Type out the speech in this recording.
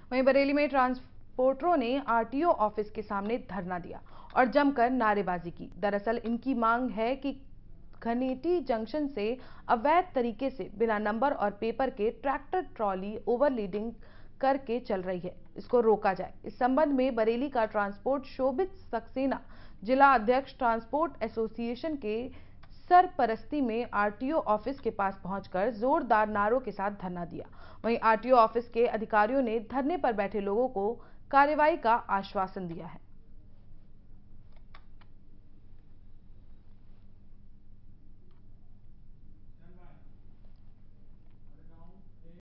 वहीं बरेली में ट्रांसपोर्टरों ने आरटीओ ऑफिस के सामने धरना दिया और जमकर नारेबाजी की। दरअसल इनकी मांग है कि घनेटी जंक्शन से अवैध तरीके से बिना नंबर और पेपर के ट्रैक्टर ट्रॉली ओवरलोडिंग करके चल रही है, इसको रोका जाए। इस संबंध में बरेली का ट्रांसपोर्ट शोभित सक्सेना जिला अध्यक्ष ट्रांसपोर्ट एसोसिएशन के सरपरस्ती में आरटीओ ऑफिस के पास पहुंचकर जोरदार नारों के साथ धरना दिया। वहीं आरटीओ ऑफिस के अधिकारियों ने धरने पर बैठे लोगों को कार्रवाई का आश्वासन दिया है।